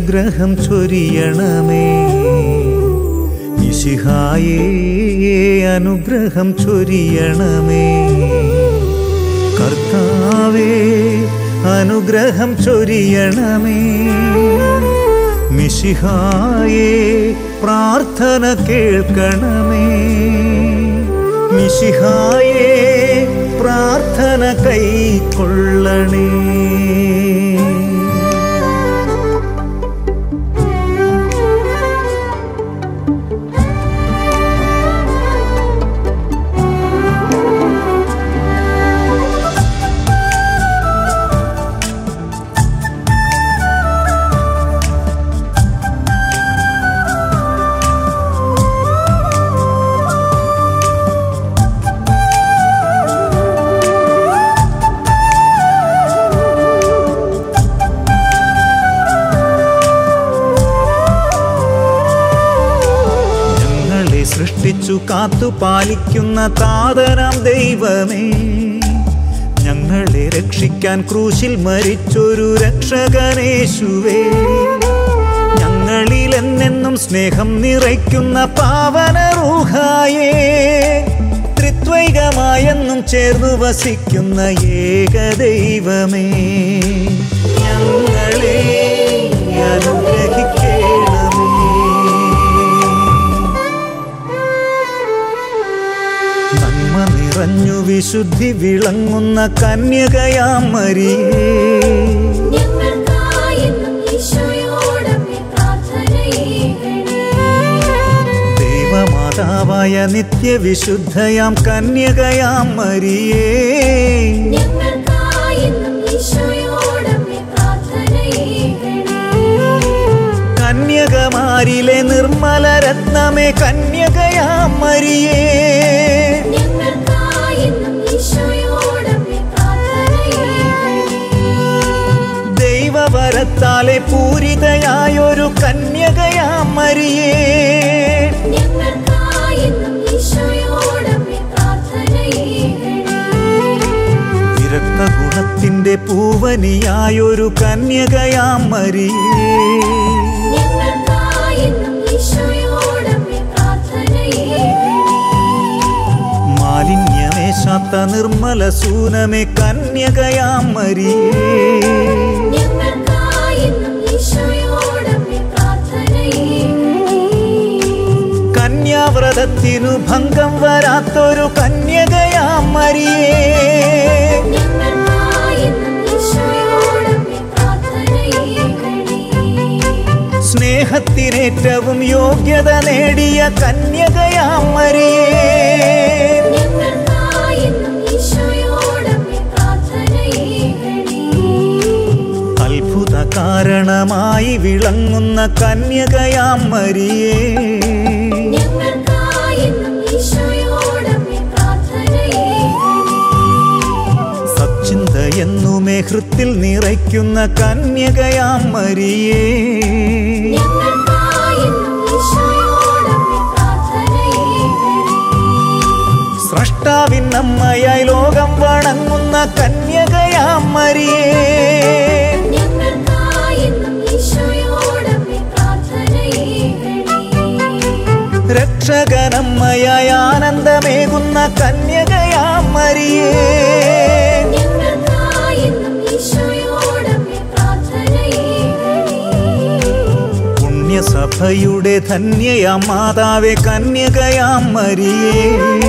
അനുഗ്രഹം ചൊരിയണമേ. മിശിഹായേ അനുഗ്രഹം ചൊരിയണമേ. കർത്താവേ അനുഗ്രഹം ചൊരിയണമേ. മിശിഹായേ പ്രാർത്ഥന കേൾക്കണമേ. മിശിഹായേ പ്രാർത്ഥന കൈക്കൊള്ളണേ. സൃഷ്ടിച്ചു കാത്തു പാലിക്കുന്ന താതനാം ദൈവമേ, ഞങ്ങളെ രക്ഷിക്കാൻ ക്രൂശിൽ മരിച്ചൊരു രക്ഷകനേശുവേ, ഞങ്ങളിൽ എന്നെന്നും സ്നേഹം നിറയ്ക്കുന്ന പാവന റൂഹായേ, ത്രിത്വൈകമായെന്നും ചേർന്നു വസിക്കുന്ന ഏകദൈവമേ, ഞങ്ങളെ അനുഗ്രഹിക്കണമേ. നന്മ നിറഞ്ഞു വിശുദ്ധി വിളങ്ങുന്ന കന്യകയാം മരിയേ, ദൈവമാതാവായ നിത്യവിശുദ്ധയാം കന്യകയാം മരിയേ, കന്യകമാരിലെ നിർമ്മല രത്നമേ കന്യകയാം മരിയേ, ദൈവവരത്താലെ പൂരിതയായൊരു കന്യകയാം മരിയേ, വിരക്ത ഗുണത്തിന്റെ പൂവനിയായൊരു കന്യകയാം മരിയേ, മാലിന്യമേശാത്ത നിർമ്മല സൂനമേ കന്യകയാം മരിയേ, കന്യാവ്രതത്തിനു ഭംഗം വരാത്തൊരു കന്യകയാം മരിയേ, സ്നേഹത്തിനേറ്റവും യോഗ്യത നേടിയ കന്യകയാം മരിയേ, അത്ഭുത കാരണമായി വിളങ്ങുന്ന കന്യകയാം മരിയേ, സച്ചിന്ത എന്നുമേ ഹൃത്തിൽ നിറയ്ക്കുന്ന കന്യകയാം മരിയേ, സ്രഷ്ടാവിനമ്മയായി ലോകം വണങ്ങുന്ന കന്യകയാം മരിയേ, രക്ഷകനമ്മയായി ആനന്ദമേകുന്ന കന്യകയാം മരിയേ, പുണ്യസഭയുടെ ധന്യയാം മാതാവേ കന്യകയാം മരിയേ,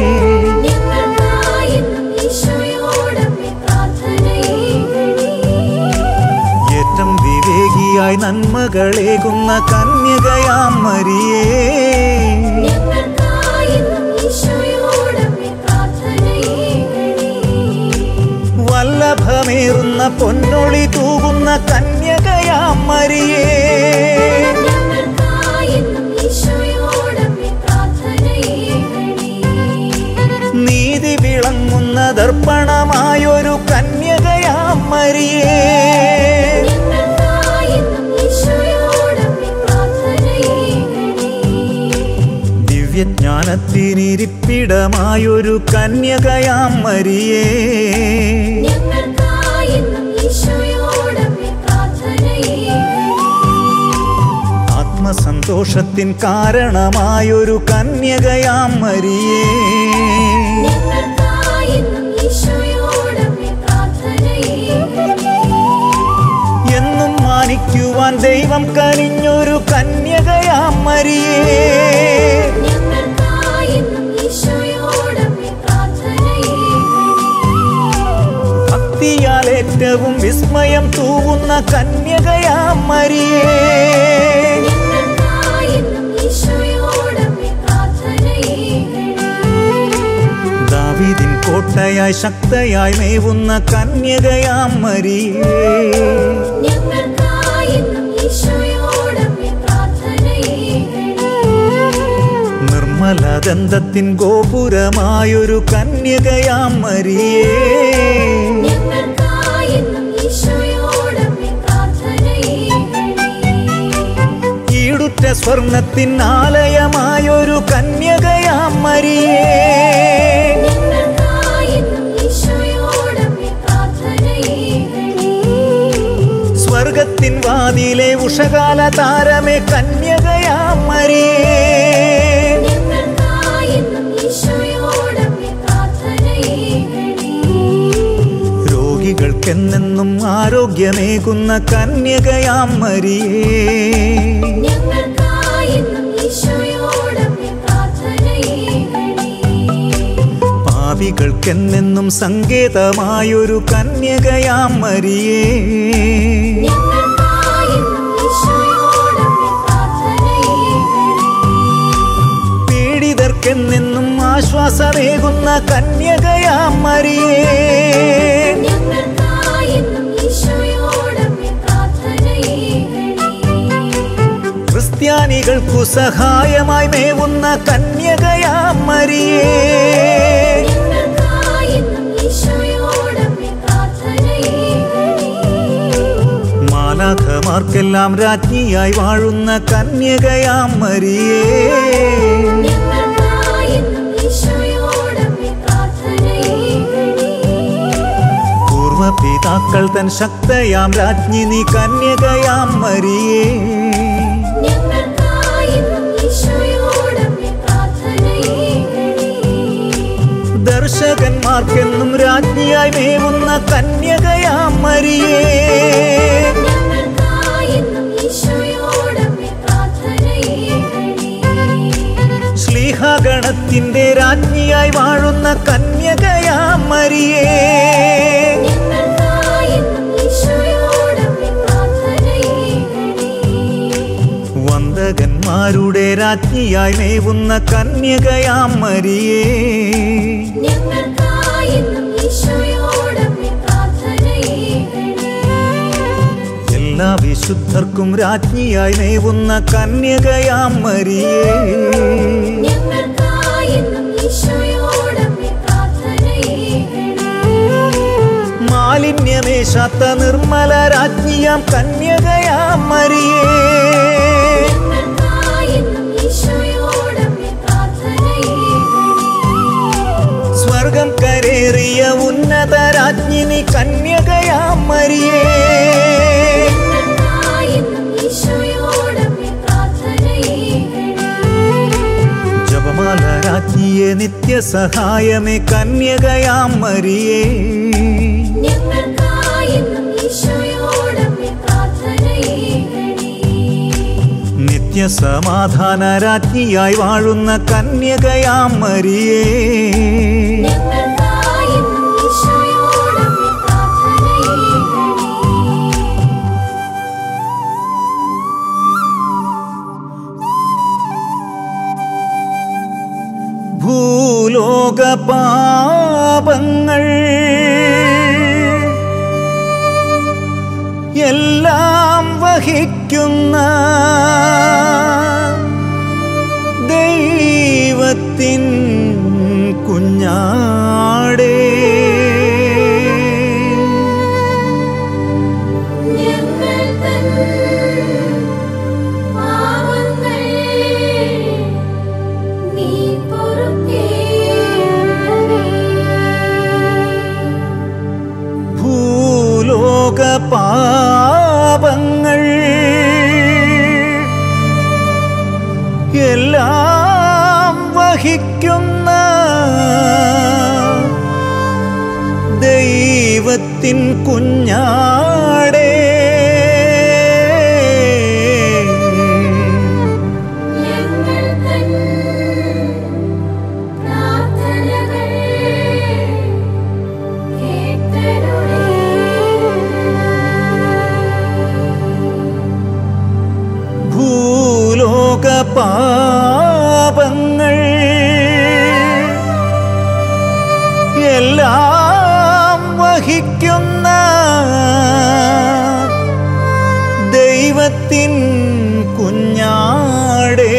ഏറ്റം വിവേകിയായി നന്മകളേകുന്ന കന്യകയാം മരിയേ, വല്ലഭമേറുന്ന പൊന്നൊളി തൂകുന്ന കന്യകയാം മരിയേ, നീതി വിളങ്ങുന്ന ദർപ്പണമായൊരു കന്യകയാം മരിയേ, ദിവ്യജ്ഞാനത്തിനിരിപ്പിടമായൊരു കന്യകയാം മരിയേ, സന്തോഷത്തിൻ കാരണമായൊരു കന്യകയാം മരിയേ, എന്നും മാനിക്കുവാൻ ദൈവം കനിഞ്ഞൊരു കന്യകയാം മരിയേ, ഭക്തിയാൽ ഏറ്റവും വിസ്മയം തൂവുന്ന കന്യകയാം മരിയേ, ദാവീദിൻ കോട്ടയായി ശക്തയായി മേവുന്ന കന്യകയാം മരിയേ, നിർമ്മലദന്തത്തിൻ ഗോപുരമായൊരു കന്യകയാം മരിയേ, ഈടുറ്റ സ്വർണത്തിൻ ആലയമായൊരു കന്യകയാം മരിയേ, സ്വർഗത്തിൻ വാതിലെ ഉഷകാല താരമേ കന്യകയാം മരിയേ, രോഗികൾക്കെന്നെന്നും ആരോഗ്യമേകുന്ന കന്യകയാം മരിയേ, പാപികൾക്കെന്നെന്നും സങ്കേതമായൊരു കന്യകയാം മരിയേ, പീഡിതർക്കെന്നെന്നും ആശ്വാസമേകുന്ന കന്യകയാം മരിയേ, ക്രിസ്ത്യാനികൾക്കു സഹായമായി മേവുന്ന കന്യകയാം മരിയേ, മാലാഖമാർക്കെല്ലാം രാജ്ഞിയായി വാഴുന്ന കന്യകയാം മരിയേ, പൂർവപിതാക്കൾ തൻ ശക്തയാം രാജ്ഞി നീ കന്യകയാം മരിയേ, ദർശകന്മാർക്കെന്നും രാജ്ഞിയായി മേവുന്ന കന്യകയാം മരിയേ, ശ്ലീഹാഗണത്തിന്റെ രാജ്ഞിയായി വാഴുന്ന കന്യകയാം മരിയേ, വന്ദകന്മാരുടെ രാജ്ഞിയായി മേവുന്ന കന്യകയാം മരിയേ, എല്ലാ വിശുദ്ധർക്കും രാജ്ഞിയായി മേവുന്ന കന്യകയാം മരിയേ, മാലിന്യമേശാത്ത നിർമ്മല രാജ്ഞിയാം കന്യകയാം മരിയേ, സ്വർഗം കരേറിയ ഉന്നത രാജ്ഞി നീ കന്യകയാം മരിയേ, ജപമാല രാജ്ഞിയെ നിത്യസഹായമേ കന്യകയാം മരിയേ, നിത്യസമാധാന രാജ്ഞിയായി വാഴുന്ന കന്യകയാം മരിയേ, ഭൂലോക പാപങ്ങൾ എല്ലാം വഹിക്കുന്ന ദൈവത്തിൻ കുഞ്ഞാടേ, ഭൂലോക പാപങ്ങൾ വഹിക്കുന്ന ദൈവത്തിൻ കുഞ്ഞാടേ, പാപങ്ങൾ എല്ലാം വഹിക്കുന്ന ദൈവത്തിൻ കുഞ്ഞാടേ,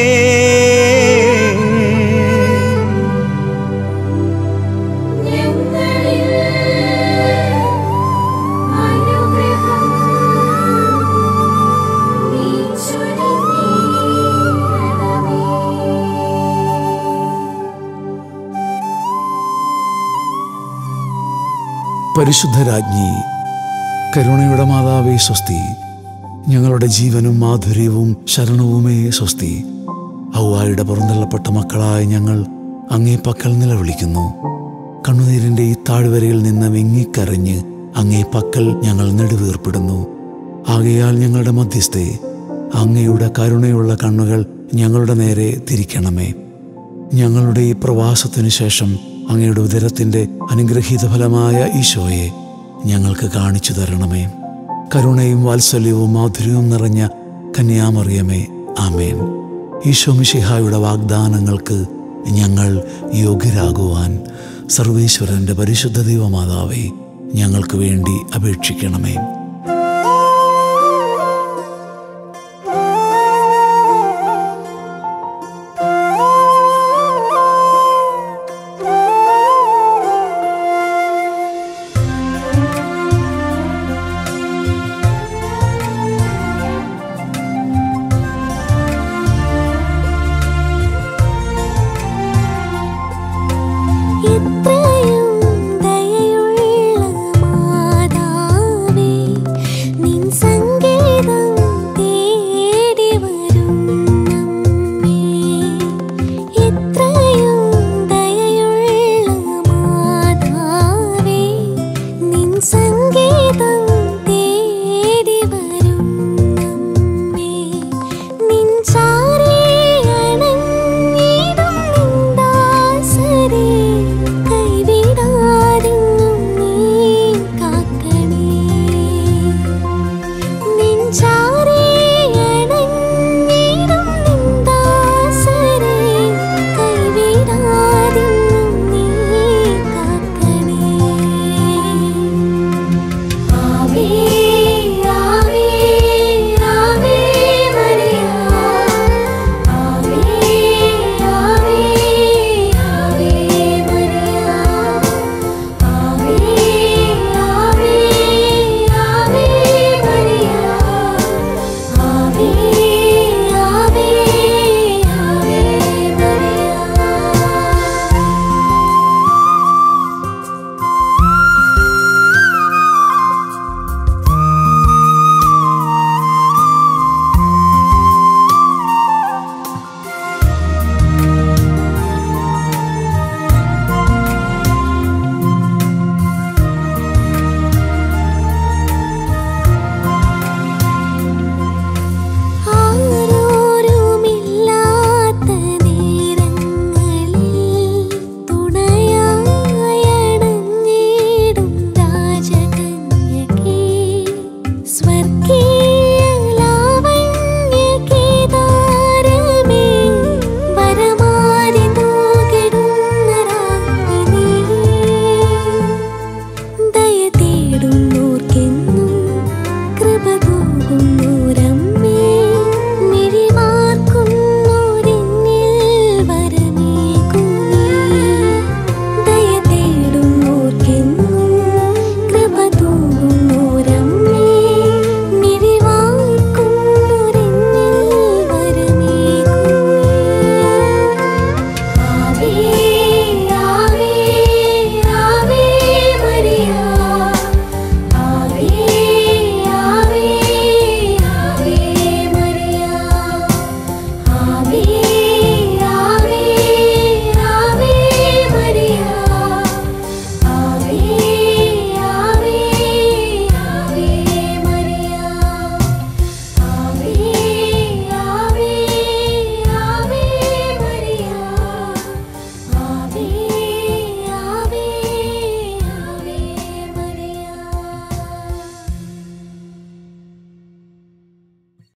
പരിശുദ്ധരാജ്ഞി, കരുണയുടെ മാതാവേ സ്വസ്തി. ഞങ്ങളുടെ ജീവനും മാധുര്യവും ശരണവുമേ സ്വസ്തി. ഹൗവായുടെ പുറന്തള്ളപ്പെട്ട മക്കളായ ഞങ്ങൾ അങ്ങേ പക്കൽ നിലവിളിക്കുന്നു. കണ്ണുനീരിൻ്റെ ഈ താഴ്വരയിൽ നിന്ന് വിങ്ങിക്കരഞ്ഞ് അങ്ങേ പക്കൽ ഞങ്ങൾ നെടുവീർപ്പിടുന്നു. ആകയാൽ ഞങ്ങളുടെ മധ്യസ്ഥേ, അങ്ങയുടെ കരുണയുള്ള കണ്ണുകൾ ഞങ്ങളുടെ നേരെ തിരിക്കണമേ. ഞങ്ങളുടെ ഈ പ്രവാസത്തിനു ശേഷം അങ്ങയുടെ ഉദരത്തിൻ്റെ അനുഗ്രഹീത ഫലമായ ഈശോയെ ഞങ്ങൾക്ക് കാണിച്ചു തരണമേ. കരുണയും വാത്സല്യവും മാധുര്യവും നിറഞ്ഞ കന്യാമറിയമേ, ആമേൻ. ഈശോ മിശിഹായുടെ വാഗ്ദാനങ്ങൾക്ക് ഞങ്ങൾ യോഗ്യരാകുവാൻ സർവേശ്വരൻ്റെ പരിശുദ്ധ ദൈവമാതാവേ, ഞങ്ങൾക്ക് വേണ്ടി അപേക്ഷിക്കണമേ.